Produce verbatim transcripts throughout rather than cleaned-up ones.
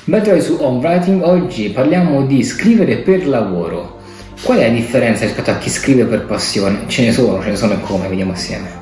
Bentornati su Home Writing. Oggi parliamo di scrivere per lavoro. Qual è la differenza rispetto a chi scrive per passione? Ce ne sono, ce ne sono e come, vediamo assieme.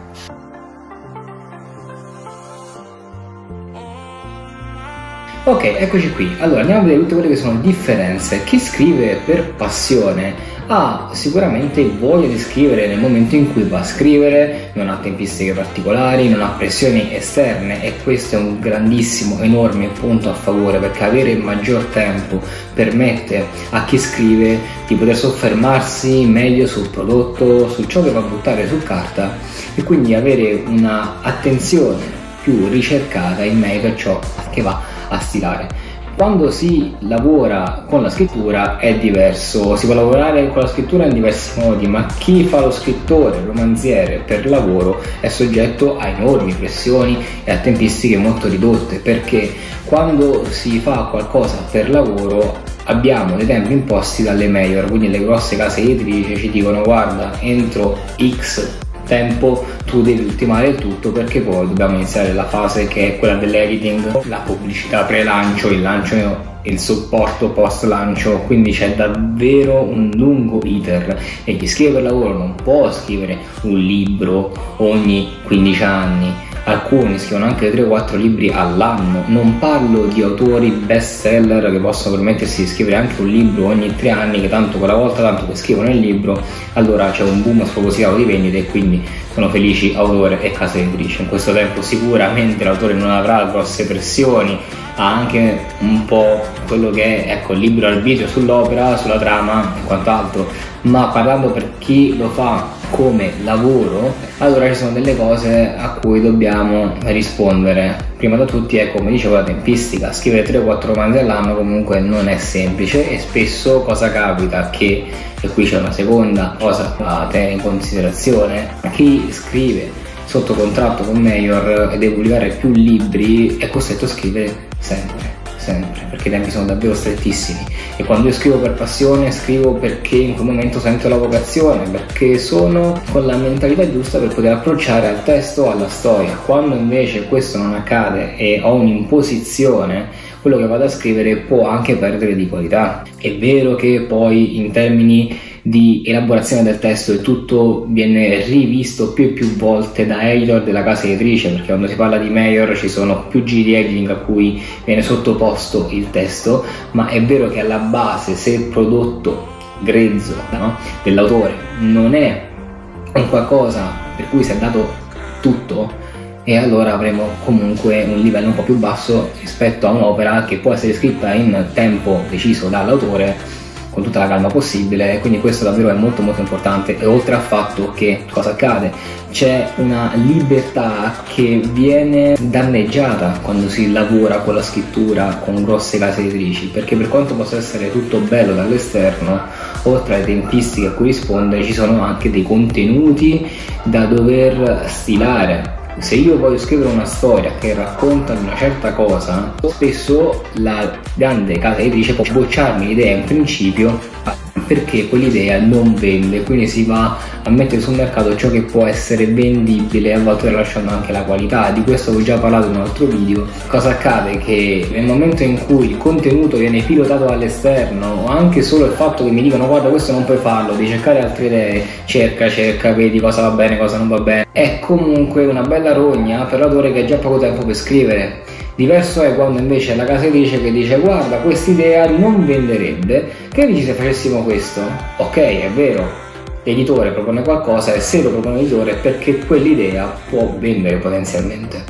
Ok, eccoci qui. Allora andiamo a vedere tutte quelle che sono le differenze. Chi scrive per passione ha sicuramente voglia di scrivere nel momento in cui va a scrivere, non ha tempistiche particolari, non ha pressioni esterne, e questo è un grandissimo, enorme punto a favore, perché avere maggior tempo permette a chi scrive di poter soffermarsi meglio sul prodotto, su ciò che va a buttare su carta, e quindi avere una attenzione più ricercata in merito a ciò che va a stilare. Quando si lavora con la scrittura è diverso, si può lavorare con la scrittura in diversi modi, ma chi fa lo scrittore, il romanziere per lavoro è soggetto a enormi pressioni e a tempistiche molto ridotte, perché quando si fa qualcosa per lavoro abbiamo dei tempi imposti dalle major, quindi le grosse case editrici ci dicono: guarda, entro X tempo tu devi ultimare il tutto, perché poi dobbiamo iniziare la fase che è quella dell'editing, la pubblicità pre-lancio, il lancio e il supporto post-lancio, quindi c'è davvero un lungo iter e chi scrive per lavoro non può scrivere un libro ogni quindici anni. Alcuni scrivono anche tre o quattro libri all'anno. Non parlo di autori best seller che possono permettersi di scrivere anche un libro ogni tre anni, che tanto quella volta tanto che scrivono il libro allora c'è un boom spropositato di vendite e quindi sono felici autore e casa editrice. In questo tempo sicuramente l'autore non avrà grosse pressioni, ha anche un po' quello che è, ecco, il libero arbitrio sull'opera, sulla trama e quant'altro, ma parlando per chi lo fa come lavoro, allora ci sono delle cose a cui dobbiamo rispondere. Prima da tutti è, come dicevo, la tempistica. Scrivere tre o quattro romanzi all'anno comunque non è semplice, e spesso cosa capita? Che, e qui c'è una seconda cosa da tenere in considerazione, chi scrive sotto contratto con major e deve pubblicare più libri è costretto a scrivere sempre, sempre, perché i tempi sono davvero strettissimi. E quando io scrivo per passione, scrivo perché in quel momento sento la vocazione, perché sono con la mentalità giusta per poter approcciare al testo, alla storia. Quando invece questo non accade e ho un'imposizione, quello che vado a scrivere può anche perdere di qualità. È vero che poi in termini di elaborazione del testo e tutto viene rivisto più e più volte da editor della casa editrice, perché quando si parla di major ci sono più giri di editing a cui viene sottoposto il testo, ma è vero che alla base, se il prodotto grezzo, no, dell'autore non è un qualcosa per cui si è dato tutto, e allora avremo comunque un livello un po' più basso rispetto a un'opera che può essere scritta in tempo deciso dall'autore con tutta la calma possibile. Quindi questo davvero è molto molto importante. E oltre al fatto che cosa accade? C'è una libertà che viene danneggiata quando si lavora con la scrittura con grosse case editrici, perché per quanto possa essere tutto bello dall'esterno, oltre alle tempistiche a cui rispondere ci sono anche dei contenuti da dover stilare. Se io voglio scrivere una storia che racconta una certa cosa, spesso la grande casa editrice può bocciarmi l'idea in principio perché quell'idea non vende, quindi si va a mettere sul mercato ciò che può essere vendibile, a volte lasciando anche la qualità. Di questo ho già parlato in un altro video. Cosa accade? Che nel momento in cui il contenuto viene pilotato dall'esterno, o anche solo il fatto che mi dicono: guarda, questo non puoi farlo, devi cercare altre idee, cerca, cerca, vedi cosa va bene, cosa non va bene, è comunque una bella rogna per l'autore che ha già poco tempo per scrivere. Diverso è quando invece è la casa editrice che dice: guarda, quest'idea non venderebbe, che dici se facessimo questo? Ok, è vero, l'editore propone qualcosa, e se lo propone l'editore è perché quell'idea può vendere potenzialmente.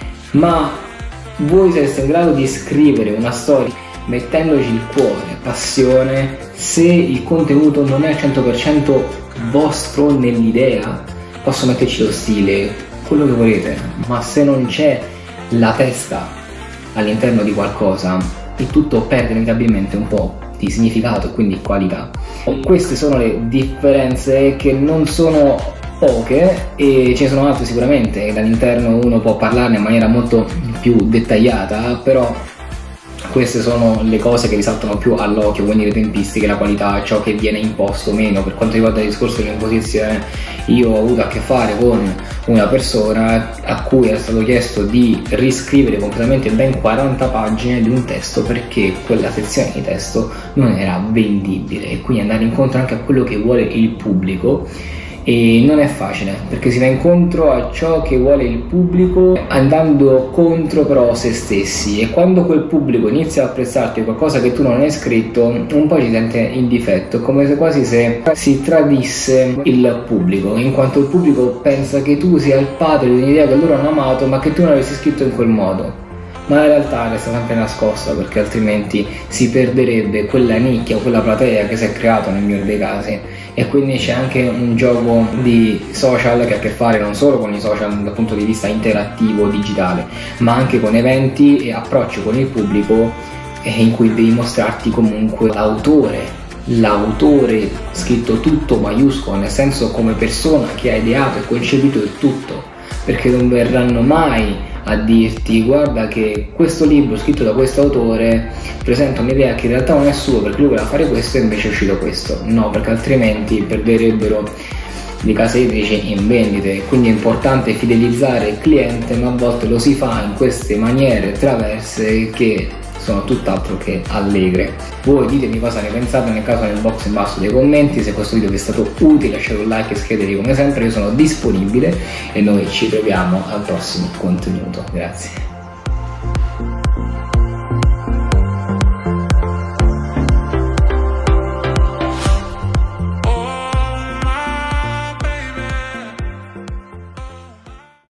Ma voi sareste in grado di scrivere una storia mettendoci il cuore, passione, se il contenuto non è al cento per cento vostro nell'idea? Posso metterci lo stile, quello che volete, ma se non c'è la testa all'interno di qualcosa, il tutto perde inevitabilmente un po' di significato e quindi qualità. Queste sono le differenze, che non sono poche, e ce ne sono altre sicuramente. Dall'interno uno può parlarne in maniera molto più dettagliata, però queste sono le cose che risaltano più all'occhio, quindi le tempistiche, la qualità, ciò che viene imposto o meno. Per quanto riguarda il discorso dell'imposizione, io ho avuto a che fare con una persona a cui è stato chiesto di riscrivere completamente ben quaranta pagine di un testo perché quella sezione di testo non era vendibile, e quindi andare incontro anche a quello che vuole il pubblico. E non è facile, perché si va incontro a ciò che vuole il pubblico andando contro però se stessi, e quando quel pubblico inizia a apprezzarti qualcosa che tu non hai scritto, un po' ci sente in difetto, come se quasi se si tradisse il pubblico, in quanto il pubblico pensa che tu sia il padre di un'idea che loro hanno amato ma che tu non avessi scritto in quel modo. Ma in realtà resta sempre nascosta, perché altrimenti si perderebbe quella nicchia o quella platea che si è creato nel migliore dei casi. E quindi c'è anche un gioco di social che ha a che fare non solo con i social dal punto di vista interattivo digitale, ma anche con eventi e approcci con il pubblico in cui devi mostrarti comunque l'autore, l'autore scritto tutto maiuscolo, nel senso come persona che ha ideato e concepito il tutto, perché non verranno mai a dirti guarda che questo libro scritto da questo autore presenta un'idea che in realtà non è sua perché lui voleva fare questo e invece è uscito questo. No, perché altrimenti perderebbero le case editrici in vendite. Quindi è importante fidelizzare il cliente, ma a volte lo si fa in queste maniere traverse che sono tutt'altro che allegre. Voi ditemi cosa ne pensate nel caso nel box in basso dei commenti. Se questo video vi è stato utile lasciate un like e iscrivetevi come sempre, io sono disponibile e noi ci troviamo al prossimo contenuto. Grazie.